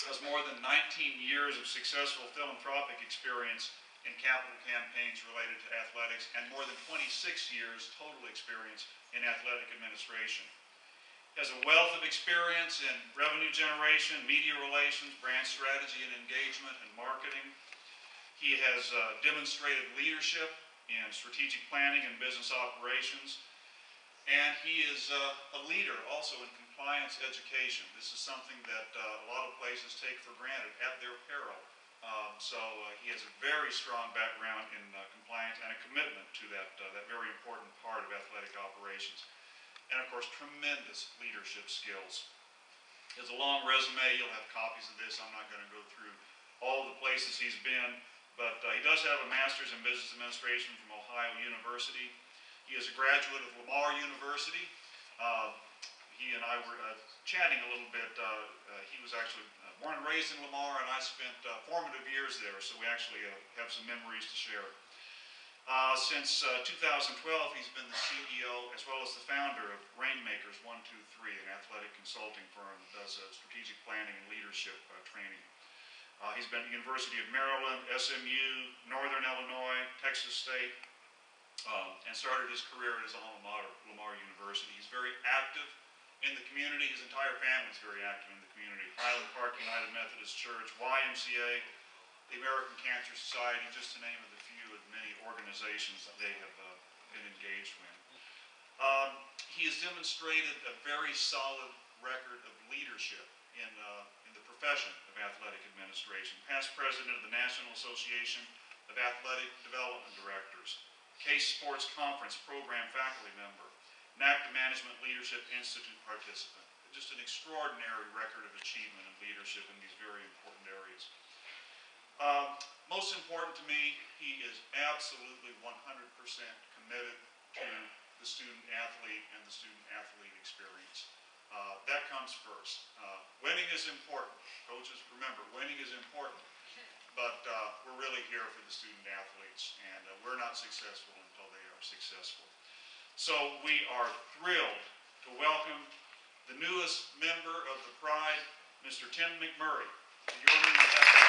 has more than 19 years of successful philanthropic experience in capital campaigns related to athletics and more than 26 years total experience in athletic administration. He has a wealth of experience in revenue generation, media relations, brand strategy and engagement, and marketing. He has demonstrated leadership in strategic planning and business operations. And he is a leader also in compliance education. This is something that a lot of places take for granted at their peril. So he has a very strong background in compliance and a commitment to that very important part of athletic operations. And of course, tremendous leadership skills. He has a long resume. You'll have copies of this. I'm not going to go through all the places he's been, but he does have a master's in business administration from Ohio University. He is a graduate of Lamar University. He and I were chatting a little bit. He was actually born and raised in Lamar, and I spent formative years there, so we actually have some memories to share. Since 2012, he's been the CEO as well as the founder of Rainmakers 123, an athletic consulting firm that does strategic planning and leadership training. He's been at the University of Maryland, SMU, Northern Illinois, Texas State, and started his career at his alma mater, Lamar University. He's very active in the community. His entire family is very active in the community. Highland Park United Methodist Church, YMCA, the American Cancer Society, just to name a few of many organizations that they have been engaged with. He has demonstrated a very solid record of leadership in the profession of athletic administration. Past president of the National Association of Athletic Development Directors, Case Sports Conference program faculty member, NACDA Management Leadership Institute participant. Just an extraordinary record of achievement and leadership in these very important areas. Most important to me, he is absolutely 100% committed to the student athlete and the student athlete experience. That comes first. Winning is important. Coaches, remember, winning is important. But we're really here for the student athletes, and we're not successful until they are successful. So we are thrilled to welcome the newest member of the Pride, Mr. Tim McMurray. Your